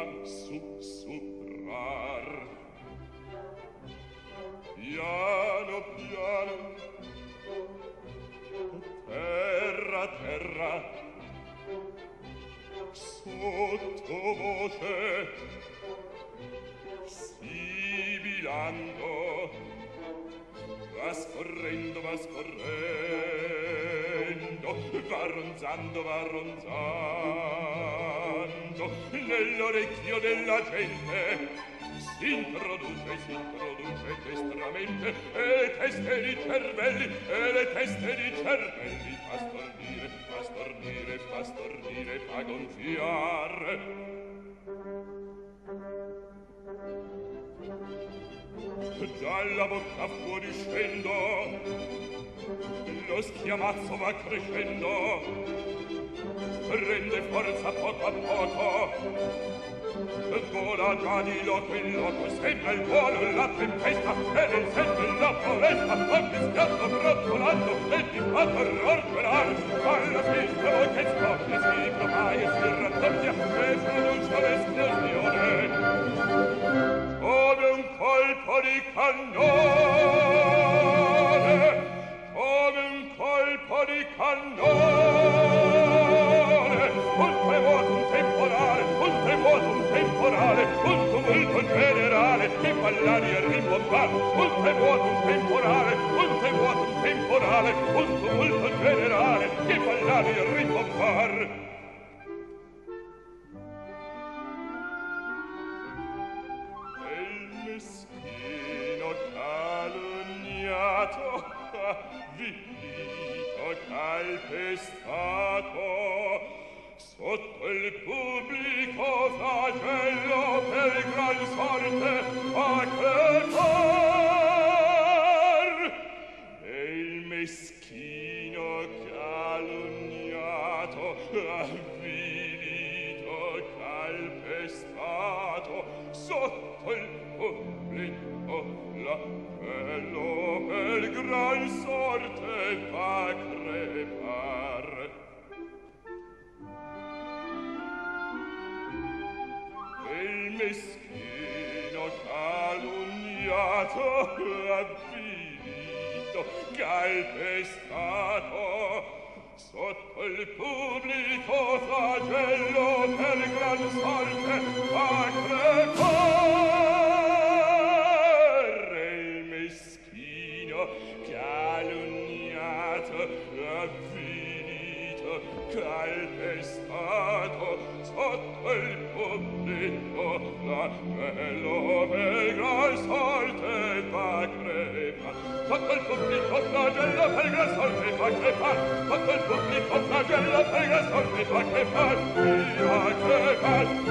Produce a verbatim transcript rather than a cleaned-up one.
sussurrar. Piano piano, terra terra, sottovoce, sibilando, va scorrendo, va scorrendo, va ronzando, va ronzando, nell'orecchio della gente si introduce, si introduce destramente, e le teste di cervelli, e le teste di cervelli fa stordire, fa stordire, fa stordire, fa gonfiare. Dalla bocca fuoriscendo, lo schiamazzo va crescendo, prende forza poco a poco, vola già di loco in loco, sembra il volo la tempesta, e nel senso la foresta, va fischiando, brozzolando, e ti fa terror pelar, alla fine che scoppia, si propaia, si raddoppia, e produce l'esplosione. Come un colpo di cannone, come un colpo di cannone, un tremoto, un temporale, un tremoto, un temporale, un tumulto generale, che ballani e rimbombar, un tremoto, un temporale, un tremoto, un temporale, un tumulto generale, che ballani e rimbombar. Vilito, calpestato, sotto il pubblico flagello per gran sorte a crepar. E il meschino calunniato, avvilito, calpestato, sotto il pubblico l'appello per gran sorte fa crepar. E il meschino calunniato, avvilito, calpestato, sotto il pubblico flagello per gran sorte fa crepar. E il meschino calunniato, avvilito, calpestato, sotto il pubblico l'appello per gran sorte fa crepar. Sotto il pubblico flagello per gran sorte fa crepar. Sotto il pubblico flagello per gran sorte fa crepar. Via crepar.